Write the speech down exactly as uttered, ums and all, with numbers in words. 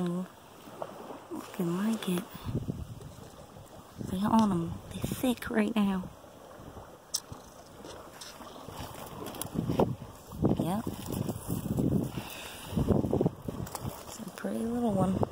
Oh, looking like it. They're on them. They're thick right now. Yep. It's a pretty little one.